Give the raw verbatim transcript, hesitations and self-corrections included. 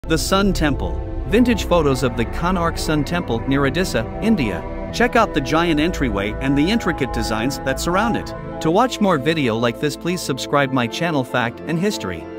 The Sun Temple. Vintage photos of the Konark Sun Temple near Odisha, India. Check out the giant entryway and the intricate designs that surround it. To watch more video like this, please subscribe my channel Fact and History.